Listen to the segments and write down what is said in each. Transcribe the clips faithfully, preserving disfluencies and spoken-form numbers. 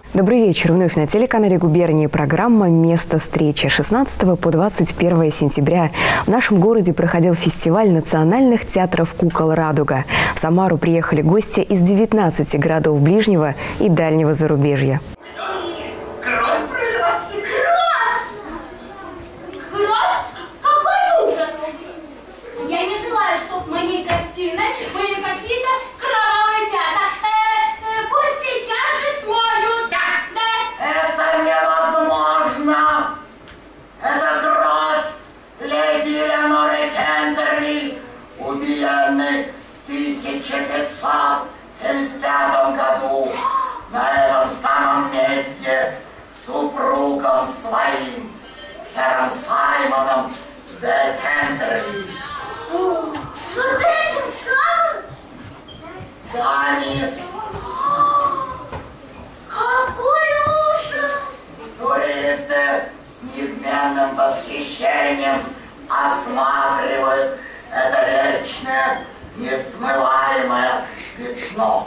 Добрый вечер. Вновь на телеканале «Губернии» программа «Место встречи». шестнадцатого по двадцать первое сентября в нашем городе проходил фестиваль национальных театров кукол «Радуга». В Самару приехали гости из девятнадцати городов ближнего и дальнего зарубежья. В тысяча пятьсот семьдесят пятом году на этом самом месте супругом своим, сэром Саймоном де Кентерли. Вот этим самым? Да, мисс. Какой ужас! Туристы с неизменным восхищением осматривают это вечное, несмываемое пятно.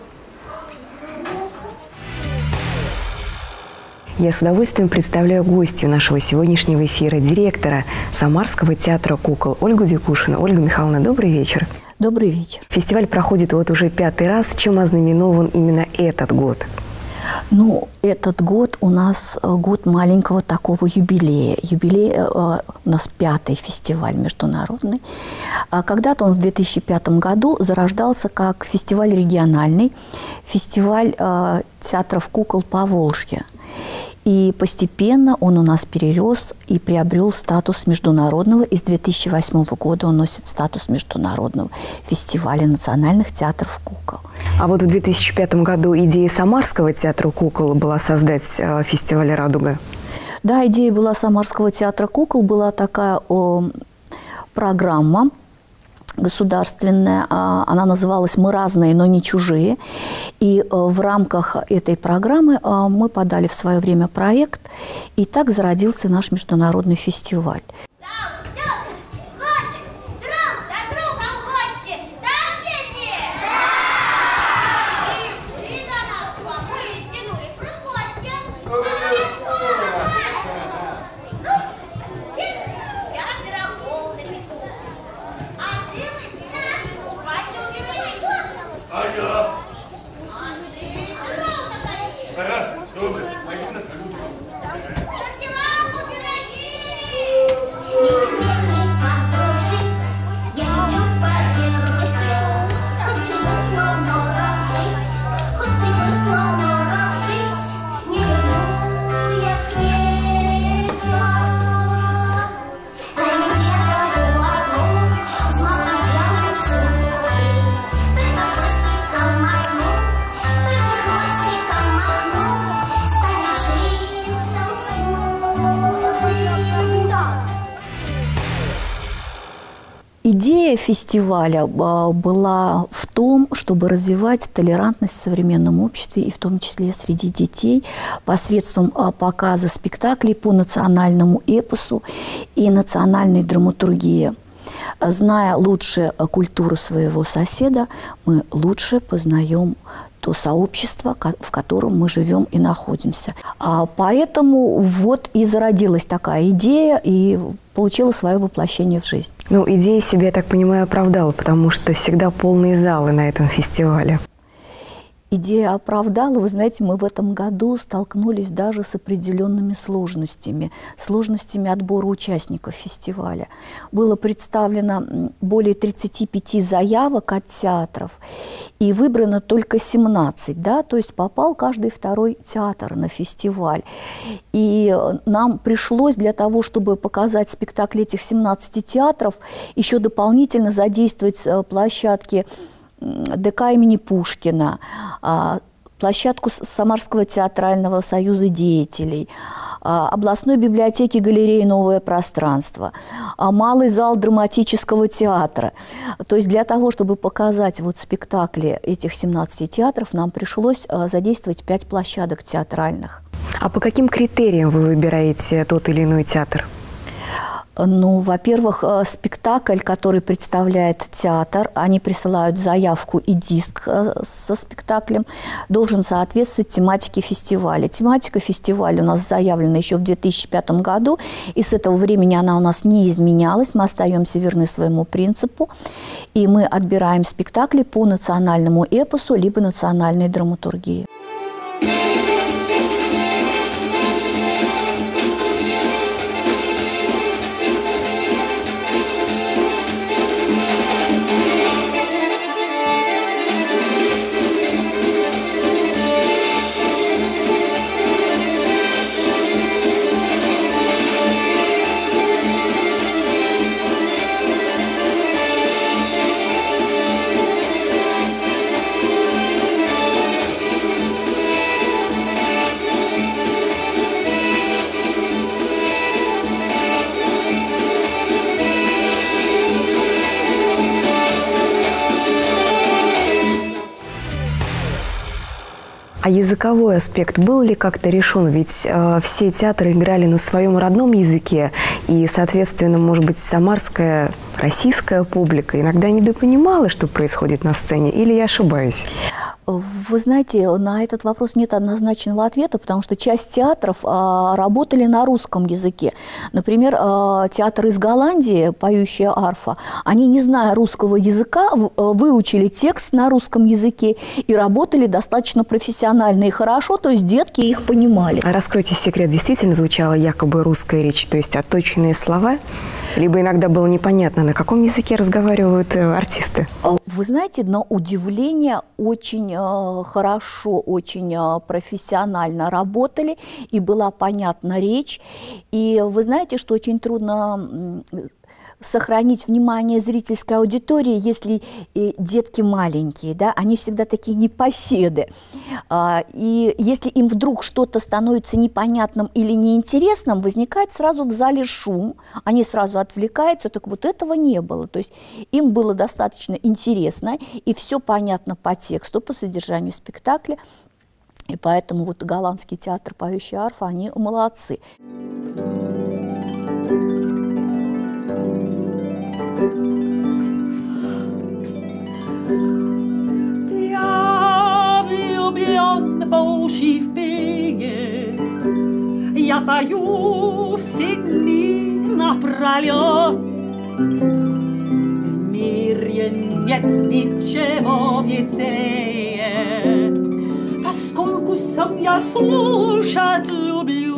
Я с удовольствием представляю гостью нашего сегодняшнего эфира, директора Самарского театра кукол Ольгу Дикушину. Ольга Михайловна, добрый вечер. Добрый вечер. Фестиваль проходит вот уже пятый раз. Чем ознаменован именно этот год? Ну, этот год у нас год маленького такого юбилея. Юбилей э, у нас пятый фестиваль международный. А когда-то он в две тысячи пятом году зарождался как фестиваль региональный, фестиваль э, театров кукол Поволжья. И постепенно он у нас перерос и приобрел статус международного. И с две тысячи восьмого года он носит статус международного фестиваля национальных театров кукол. А вот в две тысячи пятом году идея Самарского театра кукол была создать э, фестиваль «Радуга». Да, идея была Самарского театра кукол, была такая о, программа государственная, она называлась «Мы разные, но не чужие». И в рамках этой программы мы подали в свое время проект, и так зародился наш международный фестиваль. Идея фестиваля была в том, чтобы развивать толерантность в современном обществе, и в том числе среди детей, посредством показа спектаклей по национальному эпосу и национальной драматургии. Зная лучше культуру своего соседа, мы лучше познаем то сообщество, в котором мы живем и находимся. А поэтому вот и зародилась такая идея, и получила свое воплощение в жизнь. Ну, идея себя, я так понимаю, оправдала, потому что всегда полные залы на этом фестивале. Идея оправдала. Вы знаете, мы в этом году столкнулись даже с определенными сложностями. Сложностями отбора участников фестиваля. Было представлено более тридцати пяти заявок от театров, и выбрано только семнадцать. Да? То есть попал каждый второй театр на фестиваль. И нам пришлось для того, чтобы показать спектакль этих семнадцати театров, еще дополнительно задействовать площадки ДК имени Пушкина, площадку Самарского театрального союза деятелей, областной библиотеки галереи «Новое пространство», малый зал драматического театра. То есть для того, чтобы показать вот спектакли этих семнадцати театров, нам пришлось задействовать пять площадок театральных. А по каким критериям вы выбираете тот или иной театр? Ну, во-первых, спектакль, который представляет театр, они присылают заявку и диск со спектаклем, должен соответствовать тематике фестиваля. Тематика фестиваля у нас заявлена еще в две тысячи пятом году, и с этого времени она у нас не изменялась, мы остаемся верны своему принципу, и мы отбираем спектакли по национальному эпосу либо национальной драматургии. А языковой аспект был ли как-то решен? Ведь э, все театры играли на своем родном языке, и, соответственно, может быть, самарская, российская публика иногда недопонимала, что происходит на сцене, или я ошибаюсь? Вы знаете, на этот вопрос нет однозначного ответа, потому что часть театров а, работали на русском языке. Например, а, театр из Голландии, «Поющая арфа», они, не зная русского языка, выучили текст на русском языке и работали достаточно профессионально и хорошо, то есть детки их понимали. А раскройте секрет, действительно звучала якобы русская речь, то есть отточенные слова? Либо иногда было непонятно, на каком языке разговаривают артисты? Вы знаете, на удивление очень э, хорошо, очень э, профессионально работали, и была понятна речь. И вы знаете, что очень трудно сохранить внимание зрительской аудитории, если э, детки маленькие, да, они всегда такие непоседы. А, и если им вдруг что-то становится непонятным или неинтересным, возникает сразу в зале шум, они сразу отвлекаются, так вот этого не было. То есть им было достаточно интересно, и все понятно по тексту, по содержанию спектакля. И поэтому вот голландский театр «Поющая арфа», они молодцы. Я пою все дни напролет. В мире нет ничего веселее, поскольку сам я слушать люблю.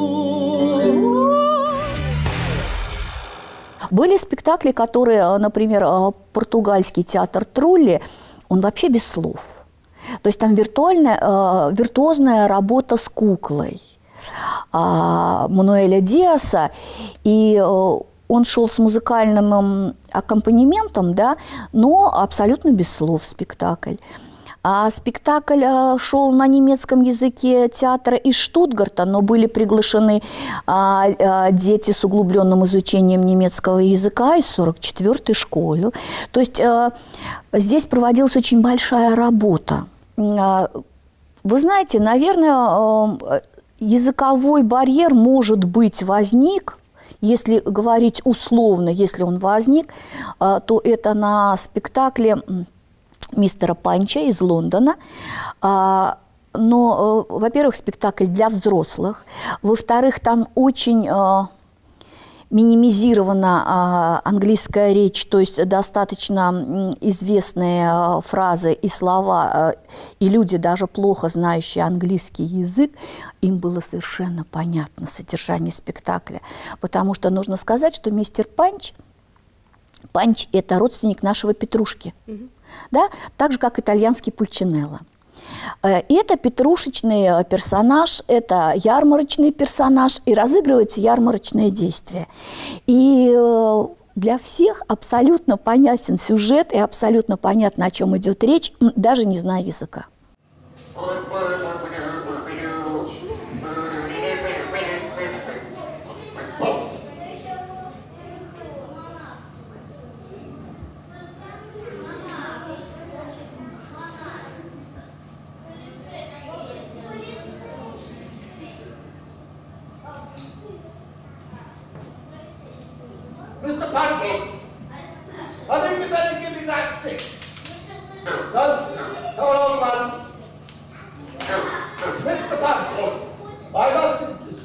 Были спектакли, которые, например, португальский театр Трулли, он вообще без слов. То есть там виртуальная, э, виртуозная работа с куклой э, Мануэля Диаса, и э, он шел с музыкальным аккомпанементом, да, но абсолютно без слов спектакль. А спектакль э, шел на немецком языке театра из Штутгарта, но были приглашены э, э, дети с углубленным изучением немецкого языка из сорок четвёртой школы. То есть э, здесь проводилась очень большая работа. Э, вы знаете, наверное, э, языковой барьер, может быть, возник. Если говорить условно, если он возник, э, то это на спектакле мистера Панча из Лондона. А, но, во-первых, спектакль для взрослых. Во-вторых, там очень а, минимизирована а, английская речь, то есть достаточно известные а, фразы и слова, а, и люди, даже плохо знающие английский язык, им было совершенно понятно содержание спектакля. Потому что нужно сказать, что мистер Панч, Панч – это родственник нашего Петрушки. Mm-hmm. Да? Так же, как итальянский Пульчинелло. И это петрушечный персонаж, это ярмарочный персонаж, и разыгрывается ярмарочное действие. И для всех абсолютно понятен сюжет, и абсолютно понятно, о чем идет речь, даже не зная языка. Mister Padfoot, I think you better give me that stick. Son, come on, man. Mister Padfoot, I must insist.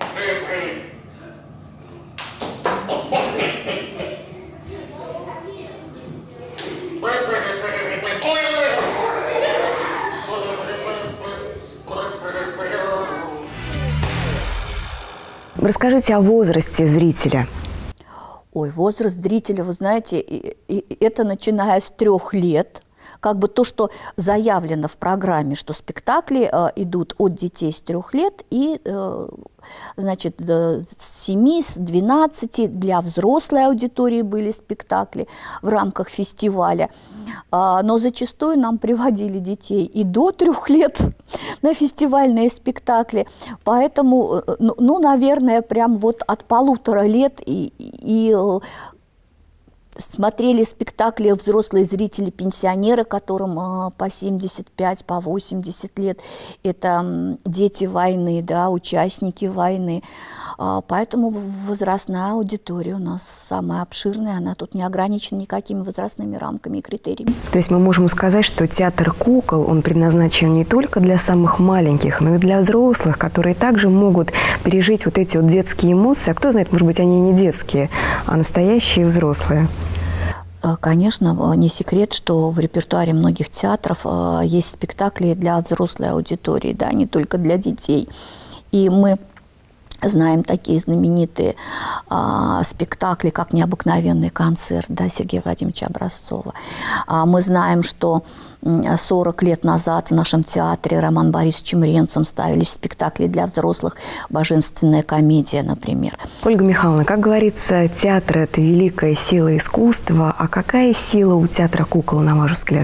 Расскажите о возрасте зрителя. Ой, возраст зрителя, вы знаете, и, и, это начиная с трех лет. Как бы то, что заявлено в программе, что спектакли э, идут от детей с трех лет и, э, значит, с семи, с двенадцати для взрослой аудитории были спектакли в рамках фестиваля. А, но зачастую нам приводили детей и до трех лет на фестивальные спектакли. Поэтому, ну, ну наверное, прям вот от полутора лет и... и смотрели спектакли взрослые зрители, пенсионеры, которым э, по семьдесят пять, по восемьдесят лет. Это э, дети войны, да, участники войны. Э, поэтому возрастная аудитория у нас самая обширная. Она тут не ограничена никакими возрастными рамками и критериями. То есть мы можем сказать, что театр кукол, он предназначен не только для самых маленьких, но и для взрослых, которые также могут пережить вот эти вот детские эмоции. А кто знает, может быть, они не детские, а настоящие взрослые. Конечно, не секрет, что в репертуаре многих театров есть спектакли для взрослой аудитории, да, не только для детей. И мы знаем такие знаменитые а, спектакли, как «Необыкновенный концерт», да, Сергея Владимировича Образцова. А, мы знаем, что сорок лет назад в нашем театре Роман Борисовичем Ренцем ставились спектакли для взрослых, «Божественная комедия», например. Ольга Михайловна, как говорится, театр – это великая сила искусства. А какая сила у театра кукол, на ваш взгляд?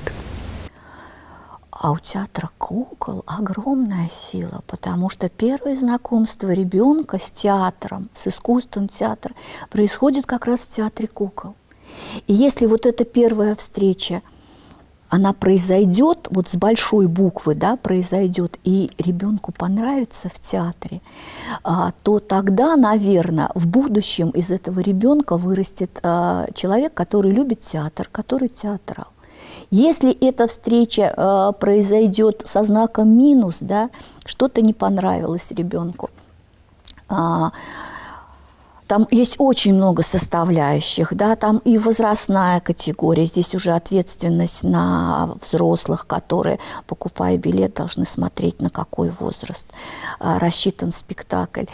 А у театра кукол огромная сила, потому что первое знакомство ребенка с театром, с искусством театра происходит как раз в театре кукол. И если вот эта первая встреча, она произойдет, вот с большой буквы, да, произойдет, и ребенку понравится в театре, а, то тогда, наверное, в будущем из этого ребенка вырастет а, человек, который любит театр, который театрал. Если эта встреча э, произойдет со знаком минус, да, что-то не понравилось ребенку, а, там есть очень много составляющих, да, там и возрастная категория, здесь уже ответственность на взрослых, которые, покупая билет, должны смотреть, на какой возраст а, рассчитан спектакль.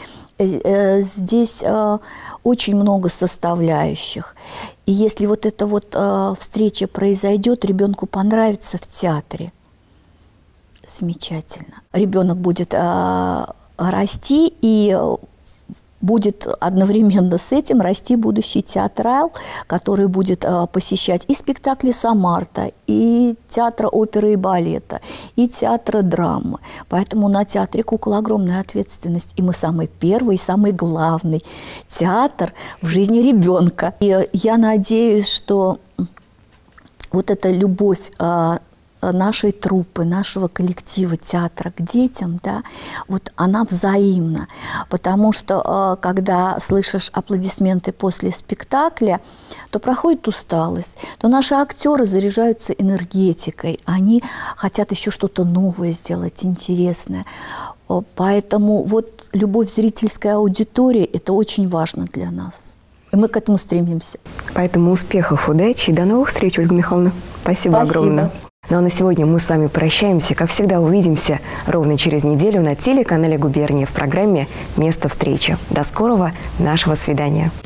Здесь э, очень много составляющих. И если вот эта вот э, встреча произойдет, ребенку понравится в театре, замечательно. Ребенок будет э, расти, и будет одновременно с этим расти будущий театрал, который будет э, посещать и спектакли Самарта, и театра оперы и балета, и театра драмы. Поэтому на театре кукол огромная ответственность. И мы самый первый, самый главный театр в жизни ребенка. И я надеюсь, что вот эта любовь э, нашей труппы, нашего коллектива театра к детям, да, вот она взаимна. Потому что, когда слышишь аплодисменты после спектакля, то проходит усталость, то наши актеры заряжаются энергетикой, они хотят еще что-то новое сделать, интересное. Поэтому вот любовь зрительской аудитории – это очень важно для нас. И мы к этому стремимся. Поэтому успехов, удачи и до новых встреч, Ольга Михайловна. Спасибо, Спасибо. огромное. Ну а на сегодня мы с вами прощаемся. Как всегда, увидимся ровно через неделю на телеканале «Губерния» в программе «Место встречи». До скорого нашего свидания.